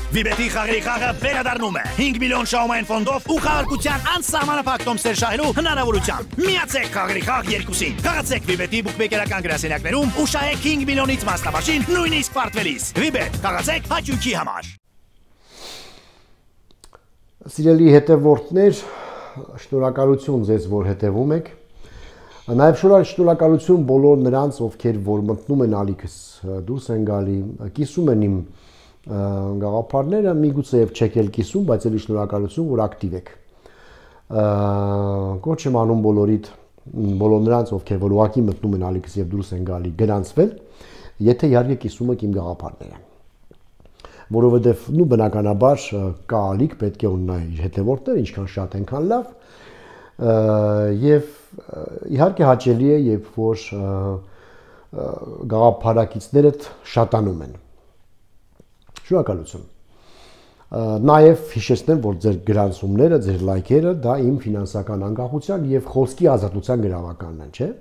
Վիբետի խաղերի խաղը վերադառնում է 5 միլիոն շահումային ֆոնդով ու խաղարկության անսահմանափակ տոմսեր շահելու հնարավորությամբ։ Միացեք խաղերի խաղ 2-ին։ Խաղացեք Վիբետի բուկմեյքերական գրասենյակներում ու շահեք 5 միլիոնից մասնաբաժին նույնիսկ պարտվելիս։ Վիբետ, խաղացեք հաճույքի համար։ Սիրելի հետևորդներ, շնորհակալություն ձեզ, որ հետևում եք։ Նաև շնորհակալություն բոլոր նրանց, ովքեր որ մտնում են ալիքս դուրս են գալի, կիսում են իմ գաղափարները, միգուցե եւ չեք էլ կիսում, բայց էլի շնորհակալություն, որ ակտիվ եք։ Կոչ եմ անում բոլոր նրանց, ովքեր որ ուղակի մտնում են ալիքս եւ դուրս են գալի, գրանցվել, եթե իհարկե կիսում եք իմ գաղափարները։ Որովհետեւ նու բնականաբար կա ալիք, պետք է ունենա իր հետևորդներ, ինչքան շատ այնքան լավ, եւ իհարկե հաճելի է, երբ որ գաղափարակիցներդ շատանում են։ Շնորհակալություն։ Նաև հիշեցնեմ, որ ձեր գրանցումները, ձեր լայքերը դա իմ ֆինանսական անկախության եւ խոսքի ազատության գրավականն են, չէ՞։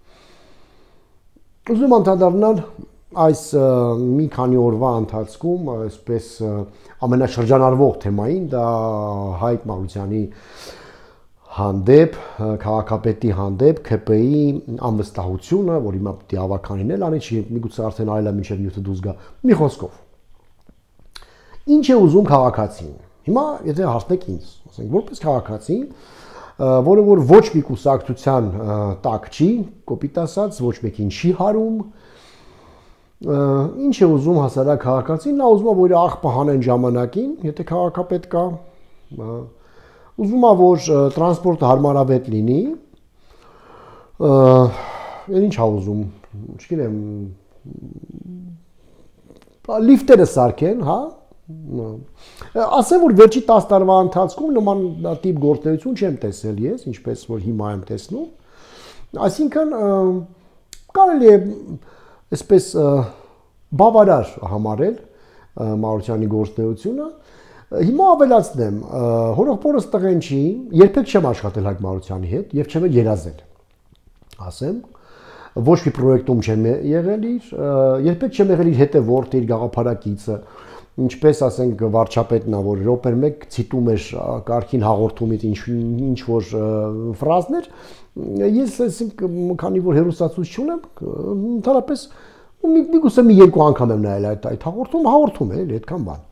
Ուզում եմ անդրադառնալ այս մի քանի օրվա ընթացքում այսպես ամենաշրջանառվող թեմային, դա Հայկ Մաղրությանի հանդեպ, քաղաքապետի հանդեպ ՔՊ-ի անվստահությունը, որ հիմա պետք է ավականին էլ անի, միգուցե արդեն այլ է մինչև նյութը դուրս գա։ Մի խոսքով։ Ինչ է ուզում քաղաքացին։ Հիմա եթե հարցնեք ինձ, ասենք որպես քաղաքացի, որը որ ոչ մի կուսակցության տակ չի, կոպիտ ասած, ոչ մեկին չի հարում, ինչ է ուզում հասարակ քաղաքացին, նա ուզում է որ աղբը հանեն ժամանակին, եթե քաղաքապետ կա, ուզում է որ տրանսպորտը հարմարավետ լինի, ինչ է ուզում, չգիտեմ, լիֆտերը սարքեն, հա, ասեմ որ վերջի 10 տարվա ընթացքում նման տիպ գործունեություն չեմ տեսել ես, ինչպես որ հիմա եմ տեսնում, այսինքն կարելի է այսպես բավարար համարել Մաղրությանի գործունեությունը, հիմա ավելացնեմ, հորեղբորս տղեն չի, երբեք չեմ աշխատել Հայկ Մաղրությանի հետ եւ չեմ երազել, ասեմ, ոչ մի պրոյեկտում չեմ եղել իր, երբեք չեմ եղել իր հետևորդ, իր գաղափարակիցը, ինչպես ասենք վարչապետն է, որ րոպեն մեկ ցիտում էր կարգին հաղորդումից ինչ որ ֆրազներ, ես ասենք քանի որ հերոսացույց չունեմ, ընդհանրապես միգուցե մի երկու անգամ եմ նայել այդ հաղորդում է, էլի այդքան բան։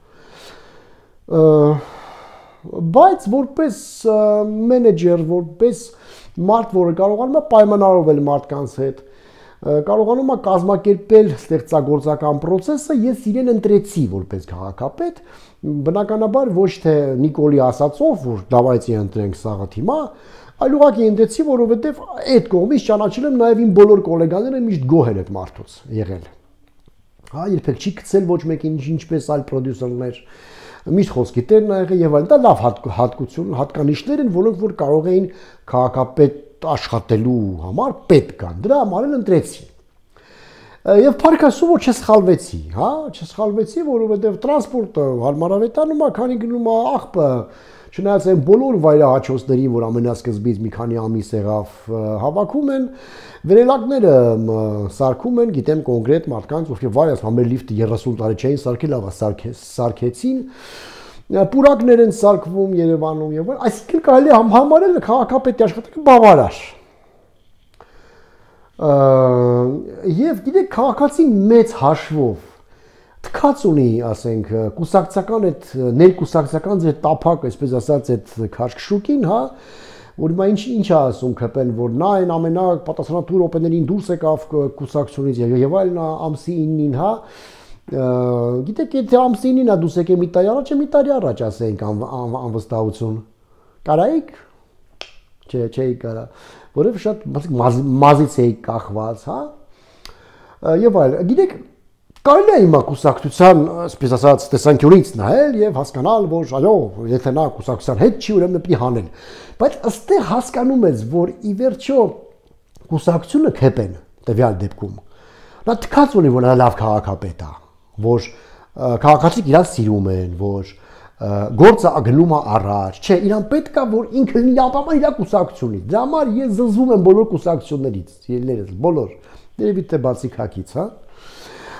Բայց որպես մենեջեր, որպես մարդ, որը կարողանում է պայմանավորվել մարդկանց հետ, կարողանում է կազմակերպել ստեղծագործական process-ը, ես իրեն ընտրեցի որպես քաղաքապետ, բնականաբար ոչ թե Նիկոլի ասածով, որ դավայցի ընտրենք սաղը թիմա, այլ ուղղակի ընտրեցի, որովհետև այդ կողմից ճանաչել եմ նաև իմ բոլոր գոլեգաները միշտ գոհ են այդ մարդուց եղել։ Հա, երբեք չի գցել ոչ մեկին ինչպես այլ պրոդյուսերներ, միշտ խոսքի տերն ա եղել եւ այլն, դա լավ հատկություն, հատկանիշներ են, որոնք որ կարող էին քաղաքապետ աշխատելու համար պետք կան, դրա համար էլ ընտրեցի։ Եվ փառքասու որ չսխալվեցի, հա, չսխալվեցի, որովհետև տրանսպորտը հարմարավետանում է, քանի գնում է աղբը, չնայած այն բոլոր վայրահաչոցներին, որ ամենասկզբից մի քանի ամիս եղավ, հավաքում են, վերելակները սարքում են, գիտեմ կոնկրետ մարդկանց, ովքեր վայրս համեր լիֆտը 30 տարի չէին սարքել, լավ սարքեցին, պուրակներ են սարքվում Երևանում եւ այլն, այսինքն կարելի է համարել քաղաքապետի աշխատանքը բավարար։ Եվ գիտեք քաղաքացին մեծ հաշվով թքած ունի, ասենք, կուսակցական այդ ներկուսակցական ձեր տափակ, այսպես ասած, այդ քաշքշուկին, հա, որ հիմա ինչ է ասում ՔՊ-ն, որ նա այն ամենապատասխանատու րոպեներին դուրս եկավ կուսակցությունից եւ այլն ամսի 9-ին, հա, գիտեք, եթե ամսի 9-ին է դուրս եկել մի տարի առաջ, մի տարի առաջ ասենք անվստահություն, կարայիք, չէի կարա, որովհետեւ շատ մազից էի կախված, հա, եւ այլն, գիտեք, կարելի է հիմա կուսակցության, այսպես ասած, տեսանկյունից նայել եւ հասկանալ, որ այո, եթե նա կուսակցության հետ չի, ուրեմն պետք է հանել։ Բայց ըստեղ հասկանում ես, որ ի վերջո կուսակցությունը ՔՊ-ն տվյալ դեպքում նա թքած ունի, որ նա լավ քաղաքապետ է, որ քաղաքացիք իրան սիրում են, որ գործը գնում է առաջ, չէ, իրան պետք է որ ինքը լինի ապա իր կուսակցությունից։ Դրա համար ես զզվում եմ բոլոր կուսակցություններից, ելներս, բոլոր, երևի թե բացի քակից, հա։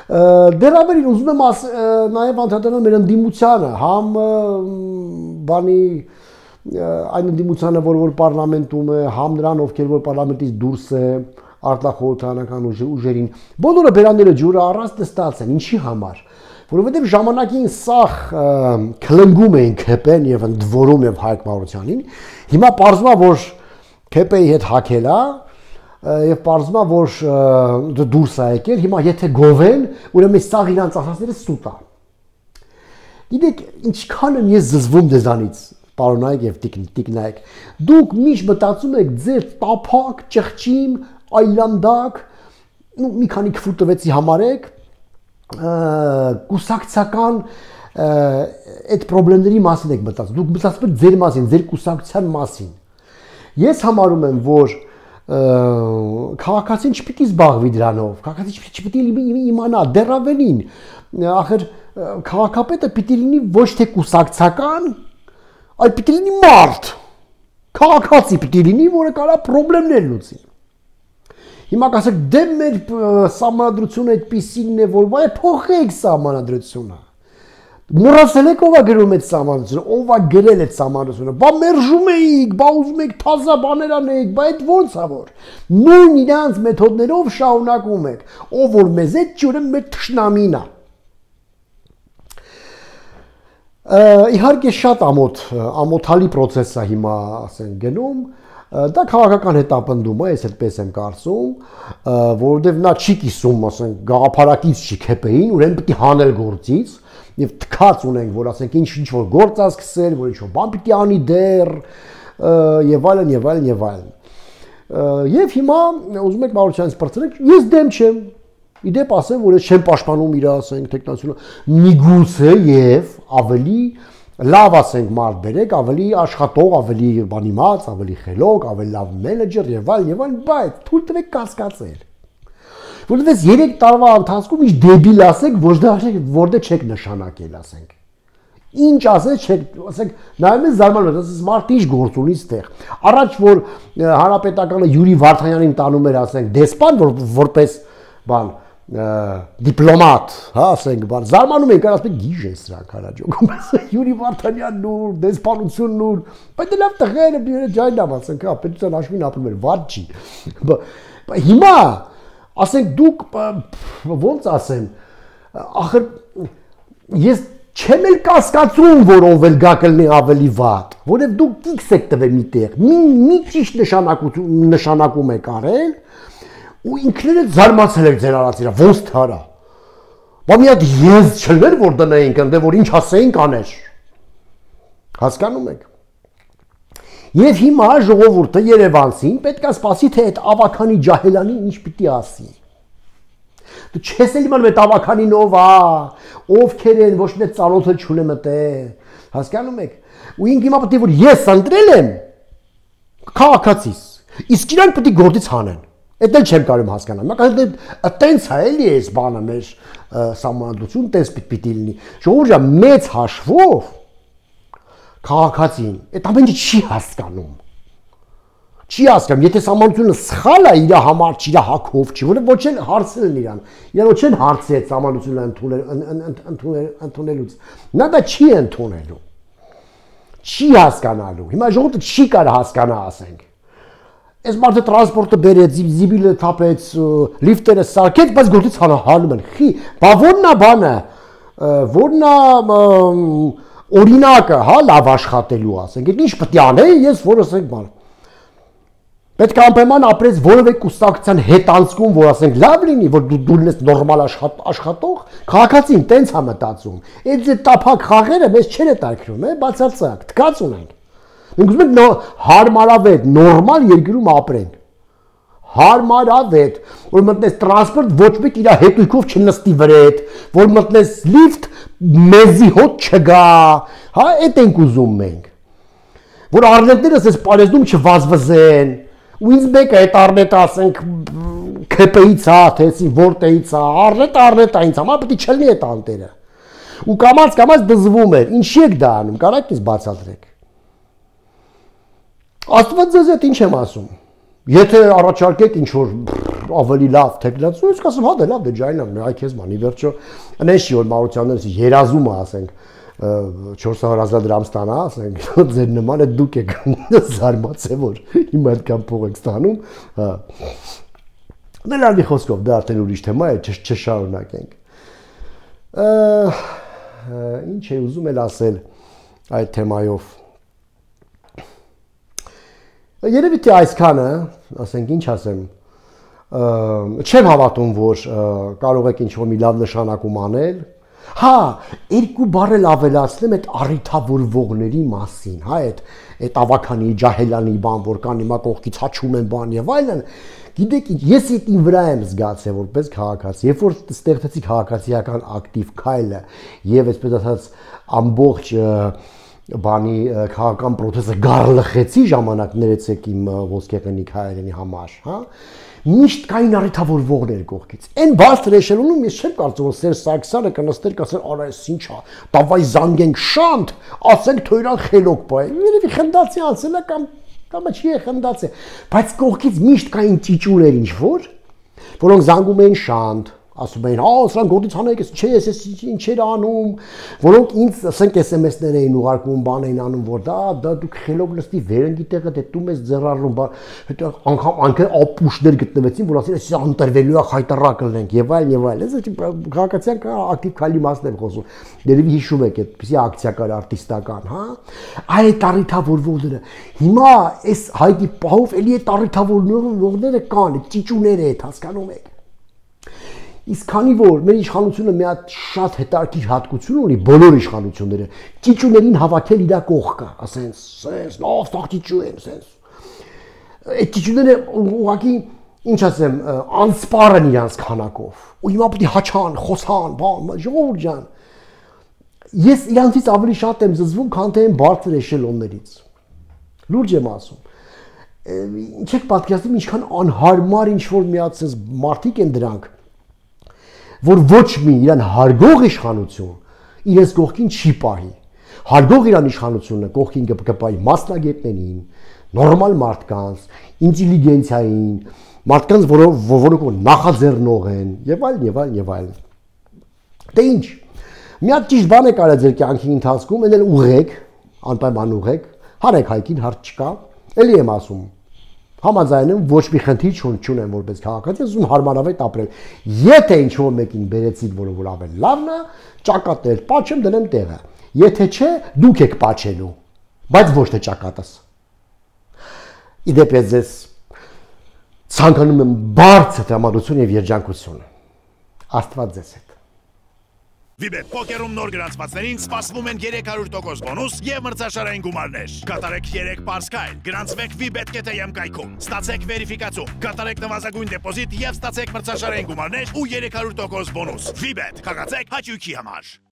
Դերաբերին ուզում եմ նաև անդրադառնալ մեր ընդդիմությանը, համ բանի այն ընդդիմությանը, որ պարլամենտում է, համ նրան, ովքեր որ պարլամենտից դուրս է, արտախորհրդարանական ուժերին, բոլորը բերանները ջուրը առած նստած են, ինչի համար, որովհետև ժամանակին սաղ քլնգում էին Քեպեն եւ ընդվորում եւ Հայկ Մարությանին, հիմա պարզվում է, որ Քեպեի հետ հակել է եւ պարզվում է, որ դուրս է եկել, հիմա եթե գովեն, ուրեմն սաղ իրանց ասածները սուտ է։ Գիտեք, ինչքան եմ ես զզվում դեզանից, պարոնայք եւ տիկնայք, դուք միշտ մտածում եք ձեր տափակ, ճղճիմ, այլանդակ, մի քանի քֆուր տվեցի համարեք, կուսակցական այդ խնդիրների մասին եք մտածում, դուք մտածում եք ձեր մասին, ձեր կուսակցության մասին։ Ես համարում եմ, որ քաղաքացին չպիտի զբաղվի դրանով, քաղաքացին չպիտի իմանա դեռ ավելին, ախր քաղաքապետը պիտի լինի ոչ թե կուսակցական, այլ պիտի լինի մարդ, քաղաքացի պիտի լինի, որը կարա խնդիրներ լուծի։ Հիմա կասեք, դե մեր սահմանադրությունը այդպիսին է, որ վայ փոխեք սահմանադրությունը։ Մոռացել եք ով է գրում այդ սահմանադրությունը, ով է գրել այդ սահմանադրությունը։ Բա մերժում էիք, բա ուզում եք թազա բաներ անեիք, բա այդ ո՞նց է որ։ Նույն իրանց մեթոդներով շարունակում եք, ով որ մեզ այդ ջուրը մեր թշնամին է։ Իհարկե շատ ամոթալի process է հիմա, ասենք, գնում, դա քաղաքական հետապնդում է, ես այդպես եմ կարծում, որովհետև նա չի կիսում, ասենք, գաղափարակից չի Քեպեին, ուրեմն պետք է հանել գործից, եւ թքած ունենք, որ ասենք ինչ որ գործ է սկսել, որ ինչ որ բան պիտի անի դեռ, եւ այլն եւ այլն եւ այլն։ Եվ հիմա ուզում եք Մարությանից բրցնեք, ես դեմ չեմ։ Իդեպ ասեմ, որ ես չեմ պաշտպանում իր, ասենք, տեխնացիոնը, միգուցե եւ ավելի լավ ասենք մարդ բերեք, ավելի աշխատող, ավելի բանիմաց, ավելի խելոք, ավելի լավ մենեջեր եւ այլն, բայց թույլ տվեք կասկածել։ Որովհետեւ 3 տարվա ընթացքում ինչ դեբիլ ասեք, որտեղ չեք նշանակել, ասենք։ Ինչ ասես չեք, ասենք, նայում ես զարմանում ես, ասես մարդ ինչ գործ ունի ստեղ։ Առաջ որ հանրապետականը Յուրի Վարդանյանին տանում էր, ասենք, դեսպան, որպես բան դիպլոմատ, հա, ասենք, բան, զարմանում են, ասում են գիժ են սրանք հարաջոգում, Յուրի Վարդանյանն ու դեսպանությունն ու, բայց լավ տղերը ջայնամ, ասենք, հա, պետության հաշվին ապրում էր, վատ չի։ Հիմա, ասենք, դուք ոնց ասեմ, ախր ես չեմ էլ կասկածում, որ ով էլ գա կլինի ավելի վատ, որև դուք X եք տվել միտեղ, մի ճիշտ նշանակում եք արել, ու ինքներդ զարմացել եք ձեր արած իրա, ոնց թարա։ Բա մի հատ ես չլներ, որ դնեինք ընդ, որ ինչ ասեինք աներ։ Հասկանում եք։ Եվ հիմա ժողովուրդը Երևանցին պետք է սպասի, թե այդ ավականի ջահելանին ինչ պիտի ասի։ Դու չես էլ իմանում այդ ավականին ով է, ովքեր են, ոչ մի ծանոթը չունեմ այդտեղ։ Հասկանում եք։ Ու ինք հիմա պետք է որ ես ընտրել եմ քաղաքացիս, իսկ իրանք պետք է գործից հանեն։ Այդ էլ չեմ կարող հասկանալ։ Նա կասի այտենց է էլի էս բանը մեր սահմանադրություն տես պիտի լինի։ Ժողովուրդը մեծ հաշվով քաղաքացին այդ ամենը չի հասկանում։ Չի հասկանում, եթե սահմանությունը սխալ է իր համար, իր հակով չի, որը ոչ էլ հարցել են իրան։ Իրան ոչ են հարցի այդ սահմանությունը ընդունելուց։ Նա դա չի ընդունելու։ Չի հասկանալու։ Հիմա ժողովուրդը չի կարող հասկանա, ասենք։ Այս մարդը տրանսպորտը բերեց, զիբիլը թափեց, լիֆտերը սարքեց, բայց գործից հանում են։ Խի, բա ո՞րն է բանը, ո՞րն է օրինակը, հա, լավ աշխատելու, ասենք, ինչ պետք է անել, ես որ ասենք բան։ Պետք է անպայման ապրես որևէ կուսակցության հետ անցքում, որ ասենք լավ լինի, որ դու լինես նորմալ աշխատող, քաղաքացին տենց է մտածում։ Այդ ձեր տափակ խաղերը մեզ չեն հետաքրում, բացարձակ, թքած ունենք։ Մենք ուզում ենք հարմարավետ, նորմալ երկրում ապրենք։ Հարմարավետ, որ մտնես տրանսպորտ, ոչ մեկ իր հետույքով չնստի վրեդ, որ մտնես լիֆտ, մեզի հոտ չգա, հա, այդ ենք ուզում մենք։ Որ առնետներս այս պարեզնում չվազվզեն, ու ինձ մեկը այդ առնետը ասենք Քեպեից է, թեցին որտեղից է, առնետը ինձ համար պետք է չլինի այդ անտերը։ Ու կամաց դզվում էր, ինչի եք դա անում, կարաք ինձ բացատրեք։ Աստված ձեզ հետ ինչ եմ ասում։ Եթե առաջարկեք ինչ որ ավելի լավ տեխնիկա, ես կասեմ հա դե լավ դե ջայնա, այ քեզ ման ի վերջո, այնպես չի որ Մարությաններից երազումը ասենք 400,000 դրամ ստանա, ասենք ձեր նման է դուք եք զարմացե որ հիմա այդքան փող եք ստանում, հա։ Դե լավ մի խոսքով դա արդեն ուրիշ թեմա է, չշարունակենք։ Ինչ է ուզում էլ ասել այդ թեմայով։ Երևի թե այսքանը, ասենք ինչ ասեմ, չեմ հավատում, որ կարող եք ինչ-որ մի լավ նշանակում անել։ Հա, երկու բառ էլ ավելացնեմ այդ առիթավորվողների մասին, հա, այդ ավականի, ջահելանի բան, որ կան հիմա կողքից հաչում են բան եւ այլն։ Գիտեք, ես իմ վրա եմ զգացել որպես քաղաքացի, երբ որ ստեղծեցի քաղաքացիական ակտիվ քայլը եւ այսպես ասած ամբողջ բանի քաղաքական process-ը գարլխեցի ժամանակներից եք իմ ոսկեղենիկ հայերենի համար, հա։ Միշտ կային առիթավորվողներ կողքից։ Այն բարձր էշելոնում ես չեմ կարծում որ Սերժ Սարգսյանը կնստեր կասեր արա էս ինչ է, դավայ զանգենք շանթ, ասենք թե իրան խելոք բայ։ Երևի խնդացի անցել է կամ չի խնդացել, բայց կողքից միշտ կային ծիճուներ ինչ որ, որոնք զանգում էին շանթ, ասում էին, հա, սրանք գործից հանեք, չէ, ես ինչ էր անում, որոնք ինձ, ասենք, SMS-ներ էին ուղարկում, բան էին անում, որ դա դուք խելոք լստի վերընկի տեղը դետում ես ձեռարում, հետո անգամ ապուշներ գտնվեցին, որ ասին, այս անտրվելու է խայտարակ լնենք, եւ այլ, եւ այլ։ Այս քաղաքացիական ակտիվ քայլի մասն եմ խոսում։ Երևի հիշում եք այդպիսի ակցիա կար արտիստական, հա։ Այդ առիթավորողները։ Հիմա այս հայտի պահով էլի այդ առիթավորողները կան, ճիճուները այդ հասկանում եք։ Իսկ քանի որ մեր իշխանությունը մի հատ շատ հետաքրքիր հատկություն ունի, բոլոր իշխանությունները ճիճուներին հավաքել իր կողքը, ասենց, սենց, լավ ճիճու են, սենց։ Այդ ճիճուները ուղղակի, ինչ ասեմ, անսպառ են իրանց քանակով։ Ու հիմա պետք է հաչան, խոսան, բան, ժողովուրդ ջան։ Ես իրանցից ավելի շատ եմ զզվում, քան թե այն բարձր էշելոններից։ Լուրջ եմ ասում։ Ինչ եք պատկերացնում, ինչքան անհարմար ինչ որ մի հատ սենց մարդիկ են դրանք, որ ոչ մի իրան հարգող իշխանություն իրենց կողքին չի պահի։ Հարգող իրան իշխանությունը կողքին կպահի մասնագետներին, նորմալ մարդկանց, ինտելիգենցիային, մարդկանց, որոնք նախաձեռնող են, եւ այլն, եւ այլն, եւ այլն։ Դե ինչ, մի հատ ճիշտ բան է կարա ձեր կյանքի ընթացքում, այն էլ ուղեք, անպայման ուղեք, հարեք հայքին, հարց չկա, էլի եմ ասում։ Համաձայնում ոչ մի խնդիր չունեմ որպես քաղաքացի, ուզում հարմարավետ ապրել։ Եթե ինչ-որ մեկին բերեցիք, որ ավելի լավն է, ճակատներ պատճեմ դնեմ տեղը։ Եթե չէ, դուք եք պատճելու, բայց ոչ թե ճակատս։ Իդեպ ես ցանկանում եմ բարձր տրամադրություն եւ երջանկություն։ Աստված ձեզ հետ։ Վիբետ պոկերում նոր գրանցվածներին սպասվում են 300% բոնուս եւ մրցաշարային գումարներ։ Կատարեք 3 պարզ քայլ, գրանցվեք vibet.am կայքում, ստացեք վերիֆիկացում, կատարեք նվազագույն դեպոզիտ եւ ստացեք մրցաշարային գումարներ ու 300% բոնուս։ Վիբետ, խաղացեք հաճույքի համար։